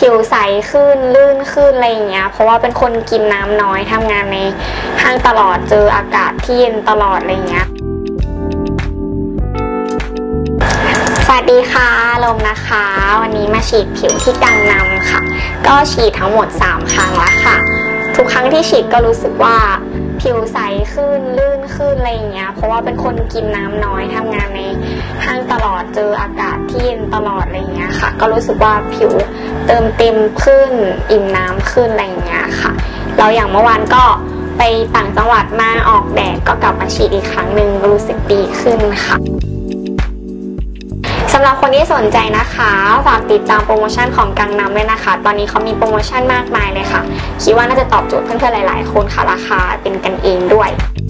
ผิวใสขึ้นลื่นขึ้นอะไรอย่างเงี้ยเพราะว่าเป็นคนกินน้ำน้อยทำงานในห้างตลอดเจออากาศที่เย็นตลอดอะไรอย่างเงี้ยสวัสดีค่ะลมนะคะวันนี้มาฉีดผิวที่กังนำค่ะก็ฉีดทั้งหมด3ครั้งแล้วค่ะทุกครั้งที่ฉีดก็รู้สึกว่าผิวใสขึ้นลื่นขึ้นอะไรอย่างเงี้ยเพราะว่าเป็นคนกินน้ำน้อยทำงานในห้างตลอดเจออากาศที่เย็นตลอดอะไรอย่างเงี้ยค่ะก็รู้สึกว่าผิวเติมเต็มขึ้นอิ่มน้ำขึ้นอะไรอย่างเงี้ยค่ะแล้วอย่างเมื่อวานก็ไปต่างจังหวัดมาออกแดดก็กลับมาฉีดอีกครั้งหนึ่งรู้สึกดีขึ้นค่ะสำหรับคนที่สนใจนะคะฝากติดตามโปรโมชั่นของกังนำด้วยนะคะตอนนี้เขามีโปรโมชั่นมากมายเลยค่ะคิดว่าน่าจะตอบโจทย์เพื่อนๆหลายๆคนค่ะราคาเป็นกันเองด้วย